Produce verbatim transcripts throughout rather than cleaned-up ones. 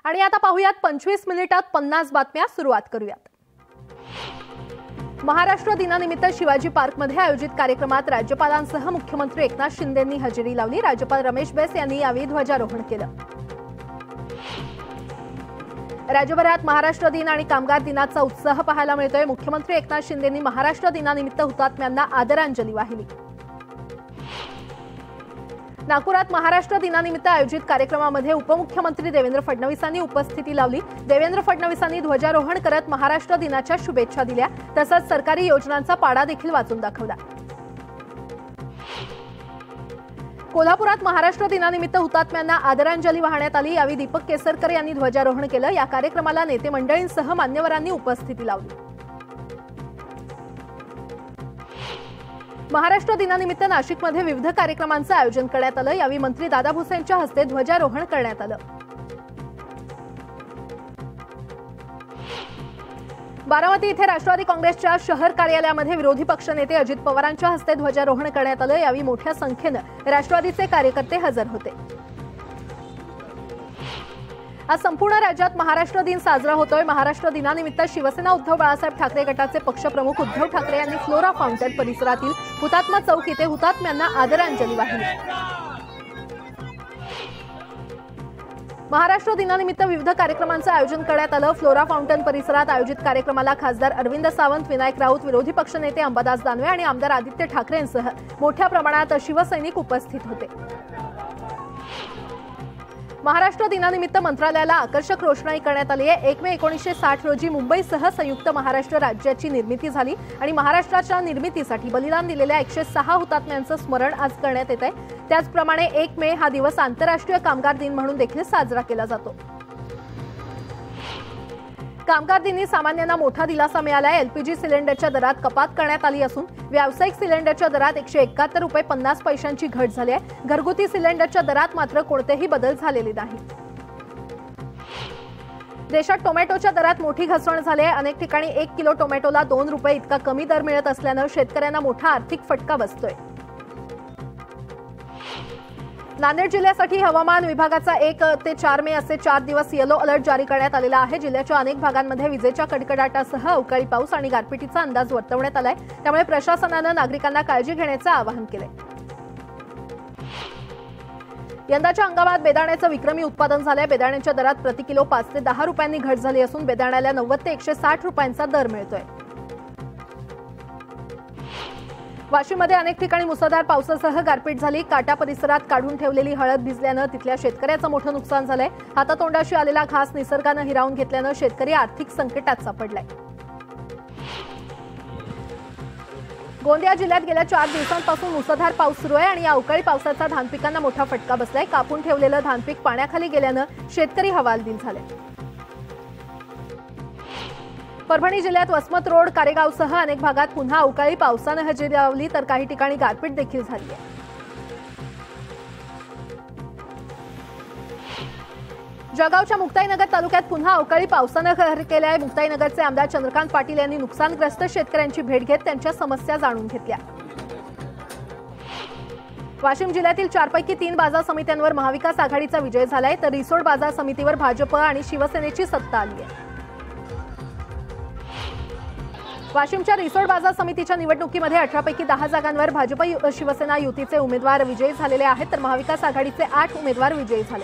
आणि आता पाहूयात पंचवीस मिनिटात पन्नास बातम्या सुरुवात करूयात। महाराष्ट्र दिनानिमित्त शिवाजी पार्कमध्ये आयोजित कार्यक्रमात राज्यपालांसह मुख्यमंत्री एकनाथ शिंदेंनी हजेरी लावली। राज्यपाल रमेश बैस यांनी यावेळी ध्वजारोहण केलं। राज्यभरात महाराष्ट्र दिन आणि कामगार दिनाचा उत्साह पाहायला मिळतोय। मुख्यमंत्री एकनाथ शिंदेंनी महाराष्ट्र दिनानिमित्त हुतात्म्यांना आदरांजली वाहिली। नागपुरात महाराष्ट्र दिनानिमित्त आयोजित कार्यक्रमामध्ये उपमुख्यमंत्री देवेंद्र फडणवीसांनी उपस्थिती लावली। देवेंद्र फडणवीसांनी ध्वजारोहण करत महाराष्ट्र दिनाच्या शुभेच्छा दिल्या, तसंच सरकारी योजनांचा पाढा देखील वाचून दाखवला। कोल्हापुरात महाराष्ट्र दिनानिमित्त हुतात्म्यांना आदरांजली वाहण्यात आली। यावेळी दीपक केसरकर यांनी ध्वजारोहण केलं। या कार्यक्रमाला नेते मंडळींसह मान्यवरांनी उपस्थिती लावली। महाराष्ट्र दिनानिमित्त नाशिकमध्ये विविध कार्यक्रमांचं आयोजन करण्यात आलं। यावेळी मंत्री दादा भुसेंच्या हस्ते ध्वजारोहण करण्यात आलं। बारामती इथे राष्ट्रवादी काँग्रेसच्या शहर कार्यालयामध्ये विरोधी पक्षनेते अजित पवारांच्या हस्ते ध्वजारोहण करण्यात आलं। यावेळी मोठ्या संख्येनं राष्ट्रवादीचे कार्यकर्ते हजर होते। आज संपूर्ण राज्यात महाराष्ट्र दिन साजरा होतोय। महाराष्ट्र दिनानिमित्त शिवसेना उद्धव बाळासाहेब ठाकरे गटाचे पक्षप्रमुख उद्धव ठाकरे यांनी फ्लोरा फाउंटन परिसरातील हुतात्मा चौक इथे हुतात्म्यांना आदरांजली वाहिली। महाराष्ट्र दिनानिमित्त विविध कार्यक्रमांचं आयोजन करण्यात आलं। फ्लोरा फाउंटन परिसरात आयोजित कार्यक्रमाला खासदार अरविंद सावंत, विनायक राऊत, विरोधी पक्षनेते अंबादास दानवे आणि आमदार आदित्य ठाकरेंसह मोठ्या प्रमाणात शिवसैनिक उपस्थित होते। महाराष्ट्र दिनानिमित्त मंत्रालयाला आकर्षक रोषणाई करण्यात आली आहे। एक मे एकोणीसशे साठ रोजी मुंबईसह संयुक्त महाराष्ट्र राज्याची निर्मिती झाली आणि महाराष्ट्राच्या निर्मितीसाठी बलिदान दिलेल्या एकशे सहा हुतात्म्यांचं स्मरण आज करण्यात येत आहे। त्याचप्रमाणे एक मे हा दिवस आंतरराष्ट्रीय कामगार दिन म्हणून देखील साजरा केला जातो। कामगार दिनी सामान्यांना मोठा दिलासा मिळाला आहे। एलपीजी सिलेंडरच्या दरात कपात करण्यात आली असून व्यावसायिक सिलेंडरच्या दरात एकशे एकाहत्तर रुपये पन्नास पैशांची घट झाली आहे। घरगुती सिलेंडरच्या दरात मात्र कोणतेही बदल झालेले नाही। देशात टोमॅटोच्या दरात मोठी घसरण झाली आहे। अनेक ठिकाणी एक किलो टोमॅटोला दोन रुपये इतका कमी दर मिळत असल्यानं शेतकऱ्यांना मोठा आर्थिक फटका बसतोय। नांदेड जिल्ह्यासाठी हवामान विभागाचा एक ते चार मे असे चार दिवस येलो अलर्ट जारी करण्यात आलेला आहे। जिल्ह्याच्या अनेक भागांमध्ये विजेच्या कडकडाटासह अवकाळी पाऊस आणि गारपिटीचा अंदाज वर्तवण्यात आलाय। त्यामुळे प्रशासनानं नागरिकांना काळजी घेण्याचं आवाहन केलंय। यंदाच्या हंगामात बेदाण्याचं विक्रमी उत्पादन झालंय। बेदाण्याच्या दरात प्रति किलो पाच ते दहा रुपयांनी घट झाली असून बेदाण्याला नव्वद ते एकशे साठ रुपयांचा दर मिळतोय। वाशिममध्ये अनेक ठिकाणी मुसळधार पावसासह गारपीट झाली। काटा परिसरात काढून ठेवलेली हळद भिजल्यानं तिथल्या शेतकऱ्याचं मोठं नुकसान झालंय। हातातोंडाशी आलेला घास निसर्गानं हिरावून घेतल्यानं शेतकरी आर्थिक संकटात सापडलाय। गोंदिया जिल्ह्यात गेल्या चार दिवसांपासून मुसळधार पाऊस सुरू आहे आणि या अवकाळी पावसाचा धान पिकांना मोठा फटका बसलाय। कापून ठेवलेलं धान पीक पाण्याखाली गेल्यानं शेतकरी हवालदिल झाले। परभणी जिल्ह्यात वसमत रोड, कारेगावसह अनेक भागात पुन्हा अवकाळी पावसानं हजेरी लावली तर काही ठिकाणी गारपीट देखील झाली आहे। जळगावच्या मुक्ताईनगर तालुक्यात पुन्हा अवकाळी पावसानं कहर केला आहे। मुक्ताईनगरचे आमदार चंद्रकांत पाटील यांनी नुकसानग्रस्त शेतकऱ्यांची भेट घेत त्यांच्या समस्या जाणून घेतल्या। वाशिम जिल्ह्यातील चारपैकी तीन बाजार समित्यांवर महाविकास आघाडीचा विजय झालाय तर रिसोड बाजार समितीवर भाजप आणि शिवसेनेची सत्ता आली आहे। वाशिमच्या रिसोड बाजार समितीच्या निवडणुकीमध्ये अठरा पैकी दहा जागांवर भाजप शिवसेना युतीचे उमेदवार विजयी झालेले आहेत तर महाविकास आघाडीचे आठ उमेदवार विजयी झाले।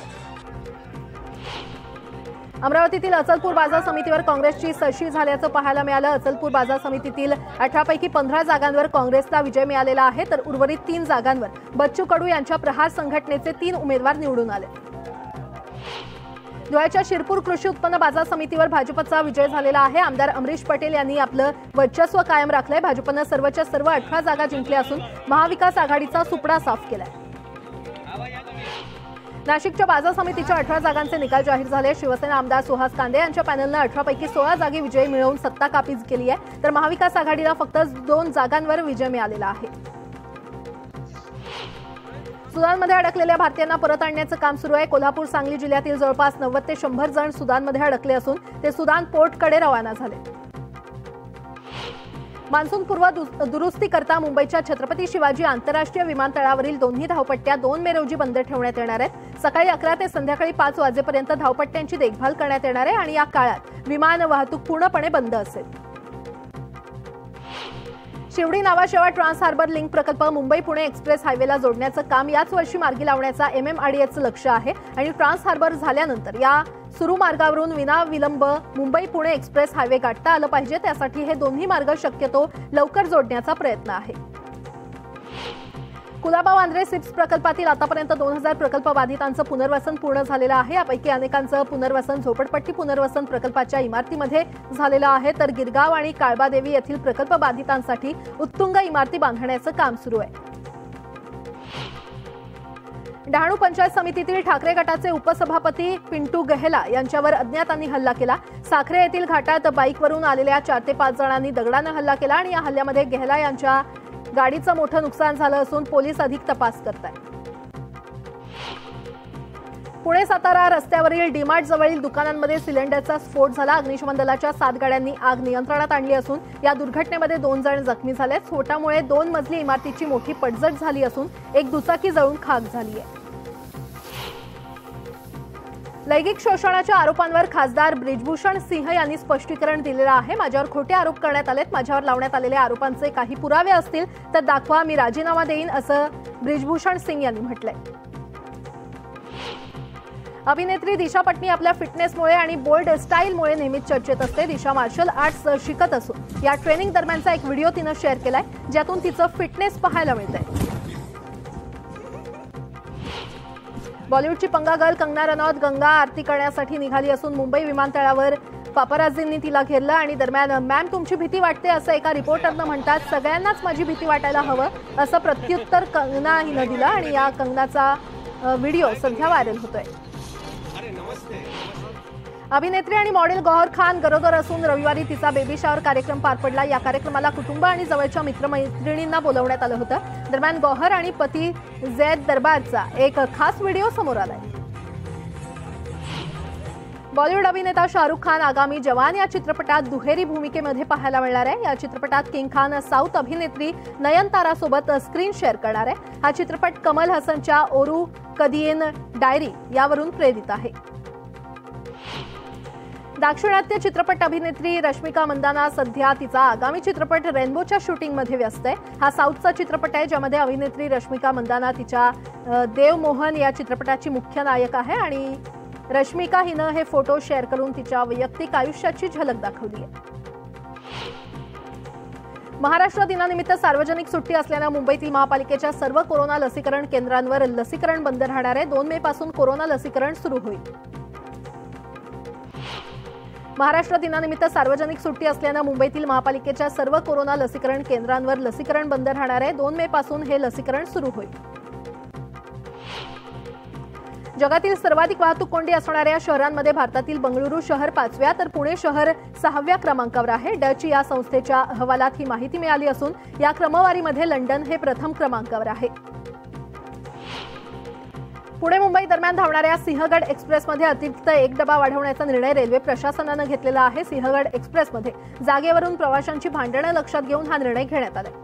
अमरावतीतील अचलपूर बाजार समितीवर काँग्रेसची सरशी झाल्याचं पाहायला मिळालं। अचलपूर बाजार समितीतील अठरा पैकी पंधरा जागांवर काँग्रेसला विजय मिळालेला आहे तर उर्वरित तीन जागांवर बच्चू कडू यांच्या प्रहार संघटनेचे तीन उमेदवार निवडून आले। धुळ्याच्या शिरपूर कृषी उत्पन्न बाजार समितीवर भाजपचा विजय झालेला आहे। आमदार अमरीश पटेल यांनी आपलं वर्चस्व कायम राखलंय। भाजपनं सर्वच्या सर्व अठरा जागा जिंकल्या असून महाविकास आघाडीचा सुपडा साफ केलाय। नाशिकच्या बाजार समितीच्या अठरा जागांचे निकाल जाहीर झाले। शिवसेना आमदार सुहास कांदे यांच्या पॅनलनं अठरा पैकी सोळा जागी विजय मिळवून सत्ता काबीज केली आहे तर महाविकास आघाडीला फक्त दोन जागांवर विजय मिळालेला आहे। सुदानमध्ये अडकलेल्या भारतीयांना परत आणण्याचं काम सुरू आहे। कोल्हापूर, सांगली जिल्ह्यातील जवळपास नव्वद ते शंभर जण सुदानमध्ये अडकले असून ते सुदान पोर्टकडे रवाना झाले। मान्सूनपूर्व दु- दुरुस्ती करता मुंबईच्या छत्रपती शिवाजी आंतरराष्ट्रीय विमानतळावरील दोन्ही धावपट्ट्या दोन मे रोजी बंद ठेवण्यात येणार आहेत। सकाळी अकरा ते संध्याकाळी पाच वाजेपर्यंत धावपट्ट्यांची देखभाल करण्यात येणार आहे आणि या काळात विमान वाहतूक पूर्णपणे बंद असेल। Shivdi Nhava Sheva trans harbour link प्रकल्प मुंबई पुणे एक्सप्रेस हायवेला जोडण्याचं काम याच वर्षी मार्गी लावण्याचा एमएमआरडीएचं लक्ष आहे आणि ट्रान्स हार्बर झाल्यानंतर या सुरू मार्गावरून विनाविलंब मुंबई पुणे एक्सप्रेस हायवे गाठता आलं पाहिजे। त्यासाठी हे दोन्ही मार्ग शक्यतो लवकर जोडण्याचा प्रयत्न आहे। कुलाबा वांद्रे सिप्स प्रकल्पातील आतापर्यंत दोन हजार प्रकल्प बाधितांचं पुनर्वसन पूर्ण झालेलं आहे। यापैकी अनेकांचं पुनर्वसन झोपडपट्टी पुनर्वसन प्रकल्पाच्या इमारतीमध्ये झालेलं आहे, तर गिरगाव आणि काळबादेवी येथील प्रकल्प बाधितांसाठी उत्तुंग इमारती बांधण्याचं काम सुरू आहे। डहाणू पंचायत समितीतील ठाकरे गटाचे उपसभापती पिंटू गहेला यांच्यावर अज्ञातांनी हल्ला केला। साखरे येथील घाटात बाईकवरून आलेल्या चार ते पाच जणांनी दगडानं हल्ला केला आणि या हल्ल्यामध्ये गहेला यांच्या गाडीचं मोठं नुकसान झालं असून पोलीस अधिक तपास करत आहेत। पुणे सातारा रस्त्यावरील डीमार्ट जवळील दुकानांमध्ये सिलेंडरचा स्फोट झाला। अग्निशमन दलाच्या सात गाड्यांनी आग नियंत्रणात आणली असून या दुर्घटनेमध्ये दोन जण जखमी झाले। स्फोटामुळे दोन मजली इमारतीची मोठी पडझड झाली असून एक दुचाकी जळून खाक झाली आहे। लैंगिक शोषणाच्या आरोपांवर खासदार ब्रिजभूषण सिंह यांनी स्पष्टीकरण दिलेलं आहे। माझ्यावर खोटे आरोप करण्यात आलेत, माझ्यावर लावण्यात आलेल्या आरोपांचे काही पुरावे असतील तर दाखवा, मी राजीनामा देईन असं ब्रिजभूषण सिंह यांनी म्हटलंय। अभिनेत्री दिशा पटनी आपल्या फिटनेसमुळे आणि बोल्ड स्टाईलमुळे नेहमीच चर्चेत असते। दिशा मार्शल आर्ट्स शिकत असून या ट्रेनिंग दरम्यानचा एक व्हिडिओ तिनं शेअर केलाय, ज्यातून तिचं फिटनेस पाहायला मिळतंय। बॉलिवूडची पंगा गर्ल कंगना रनौत गंगा आरती करण्यासाठी निघाली असून मुंबई विमानतळावर पापाराझींनी तिला घेरलं आणि दरम्यान मॅम तुमची भीती वाटते असं एका रिपोर्टरनं म्हणतात सगळ्यांनाच माझी भीती वाटायला हवं असं प्रत्युत्तर कंगना हिनं दिलं आणि या कंगनाचा व्हिडिओ सध्या व्हायरल होतोय। अभिनेत्री आणि मॉडेल गौहर खान गरोदर असून रविवारी तिचा बेबी शॉवर कार्यक्रम पार पडला। या कार्यक्रमाला कुटुंब आणि जवळच्या मित्रमैत्रिणींना बोलवण्यात आलं होतं। दरम्यान गौहर आणि पती झैद दरबारचा एक खास व्हिडिओ समोर आलाय। बॉलिवूड अभिनेता शाहरुख खान आगामी जवान या चित्रपटात दुहेरी भूमिकेमध्ये पाहायला मिळणार आहे। या चित्रपटात किंग खान साऊथ अभिनेत्री नयनतारा सोबत स्क्रीन शेअर करणार आहे। हा चित्रपट कमल हसनच्या ओरू कदियन डायरी यावरून प्रेरित आहे। दाक्षिणात्य चित्रपट अभिनेत्री रश्मिका मंदाना सध्या तिचा आगामी चित्रपट रेनबोच्या शूटिंगमध्ये व्यस्त आहे। हा साऊथचा चित्रपट आहे ज्यामध्ये अभिनेत्री रश्मिका मंदाना तिच्या देव मोहन या चित्रपटाची मुख्य नायक आहे आणि रश्मिका हिनं हे फोटो शेअर करून तिच्या वैयक्तिक आयुष्याची झलक दाखवली आहे। महाराष्ट्र दिनानिमित्त सार्वजनिक सुट्टी असल्यानं मुंबईतील महापालिकेच्या सर्व कोरोना लसीकरण केंद्रांवर लसीकरण बंद राहणार आहे। दोन मे पासून कोरोना लसीकरण सुरू होईल। महाराष्ट्र दिनानिमित्त सार्वजनिक सुट्टी असल्यानं मुंबईतील महापालिकेच्या सर्व कोरोना लसीकरण केंद्रांवर लसीकरण बंद राहणार आहे। दोन मे पासून हे लसीकरण सुरू होईल। जगातील सर्वाधिक वाहतूक कोंडी असणाऱ्या शहरांमध्ये भारतातील बंगळुरू शहर पाचव्या तर पुणे शहर सहाव्या क्रमांकावर आहे। डच या संस्थेच्या अहवालात ही माहिती मिळाली असून या क्रमवारीमध्ये लंडन हे प्रथम क्रमांकावर आहे। पुणे मुंबई दरम्यान धावणाऱ्या सिंहगड एक्सप्रेसमध्ये अतिरिक्त एक डबा वाढवण्याचा निर्णय रेल्वे प्रशासनानं घेतलेला आहे। सिंहगड एक्सप्रेसमध्ये जागेवरून प्रवाशांची भांडणं लक्षात घेऊन हा निर्णय घेण्यात आला।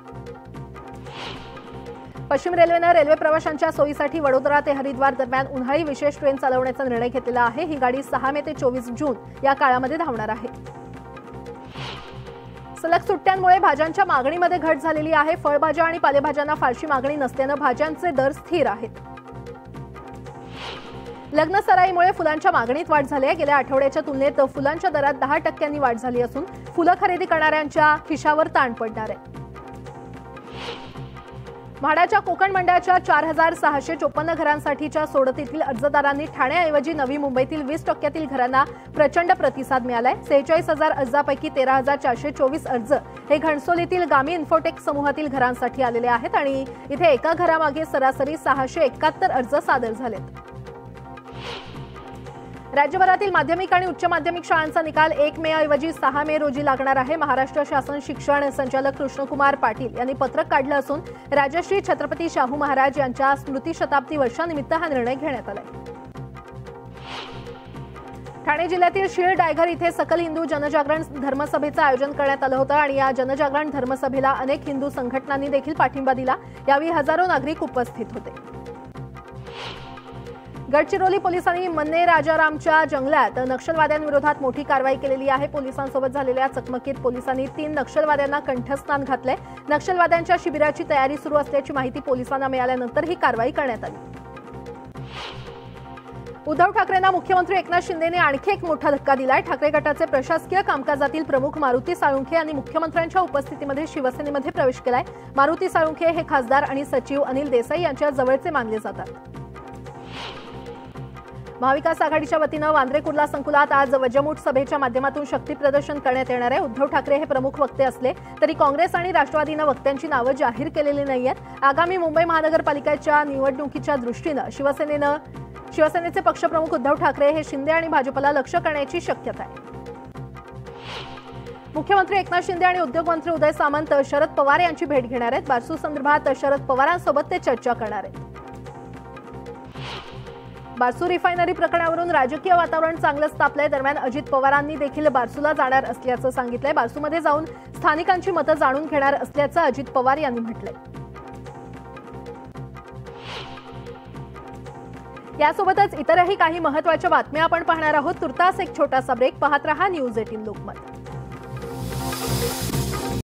पश्चिम रेल्वेनं रेल्वे प्रवाशांच्या सोयीसाठी वडोदरा ते हरिद्वार दरम्यान उन्हाळी विशेष ट्रेन चालवण्याचा निर्णय घेतलेला आहे। ही गाडी सहा मे ते चोवीस जून या काळामध्ये धावणार आहे। सलग सुट्ट्यांमुळे भाज्यांच्या मागणीमध्ये घट झालेली आहे। फळभाज्या आणि पालेभाज्यांना फारशी मागणी नसल्यानं भाज्यांचे दर स्थिर आहेत। लग्न सराईमुळे फुलांच्या मागणीत वाढ झाली आहे। गेल्या आठवड्याच्या तुलनेत फुलांच्या दरात दहा टक्क्यांनी वाढ झाली असून फुलं खरेदी करणाऱ्यांच्या खिशावर ताण पडणार आहे। म्हाडाच्या कोकण मंडळाच्या चार हजार सहाशे चोपन्न घरांसाठीच्या सोडतीतील अर्जदारांनी ठाण्याऐवजी नवी मुंबईतील वीस टक्क्यातील घरांना प्रचंड प्रतिसाद मिळालाय। सेहेचाळीस हजार अर्जापैकी तेरा हजार चारशे चोवीस अर्ज हे घणसोलीतील गामी इन्फोटेक समूहातील घरांसाठी आलेले आहेत आणि इथे एका घरामागे सरासरी सहाशे एकाहत्तर अर्ज सादर झालेत। राज्यभरातील माध्यमिक आणि उच्च माध्यमिक शाळांचा निकाल एक मे ऐवजी सहा मे रोजी लागणार आहे। महाराष्ट्र शासन शिक्षण संचालक कृष्णकुमार पाटील यांनी पत्रक काढलं असून राजश्री छत्रपती शाहू महाराज यांच्या स्मृती शताब्दी वर्षानिमित्त हा निर्णय घेण्यात आलाय। ठाणे जिल्ह्यातील शीळ डायघर इथे सकल हिंदू जनजागरण धर्मसभेचं आयोजन करण्यात आलं होतं आणि या जनजागरण धर्मसभेला अनेक हिंदू संघटनांनी देखील पाठिंबा दिला। यावेळी हजारो नागरिक उपस्थित होते। गडचिरोली पोलिसांनी मन्ने राजारामच्या जंगलात नक्षलवाद्यांविरोधात मोठी कारवाई केलेली आहे। पोलिसांसोबत झालेल्या चकमकीत पोलिसांनी तीन नक्षलवाद्यांना कंठस्नान घातले। नक्षलवाद्यांच्या शिबिराची तयारी सुरू असल्याची माहिती पोलिसांना मिळाल्यानंतर ही कारवाई करण्यात आली। उद्धव ठाकरेंना मुख्यमंत्री एकनाथ शिंदेने आणखी एक मोठा धक्का दिलाय। ठाकरे गटाचे प्रशासकीय कामकाजातील प्रमुख मारुती साळुंखे यांनी मुख्यमंत्र्यांच्या उपस्थितीमध्ये शिवसेनेमध्ये प्रवेश केलाय। मारुती साळुंखे हे खासदार आणि सचिव अनिल देसाई यांच्या जवळचे मानले जातात। महाविकास आघाडीच्या वतीनं वांद्रे कुर्ला संकुलात आज वजमूठ सभेच्या माध्यमातून शक्ती प्रदर्शन करण्यात येणार आहे। उद्धव ठाकरे हे प्रमुख वक्ते असले तरी काँग्रेस आणि राष्ट्रवादीनं वक्त्यांची नावं जाहीर केलेली नाहीयेत। आगामी मुंबई महानगरपालिकेच्या निवडणुकीच्या दृष्टीनं शिवसेनेनं शिवसेनेचे पक्षप्रमुख उद्धव ठाकरे हे शिंदे आणि भाजपला लक्ष्य करण्याची शक्यता आहे। मुख्यमंत्री एकनाथ शिंदे आणि उद्योगमंत्री उदय सामंत शरद पवार यांची भेट घेणार आहेत। बारसू संदर्भात शरद पवारांसोबत ते चर्चा करणार आहेत। बारसू रिफायनरी प्रकरणावरून राजकीय वातावरण चांगलंच तापलंय। दरम्यान अजित पवारांनी देखील बारसूला जाणार असल्याचं सांगितलंय। बारसूमध्ये जाऊन स्थानिकांची मतं जाणून घेणार असल्याचं अजित पवार यांनी म्हटलंय। यासोबतच इतरही काही महत्त्वाच्या बातम्या आपण पाहणार आहोत। तुर्तास एक छोटासा ब्रेक पाहत रहा न्यूज अठरा लोकमत।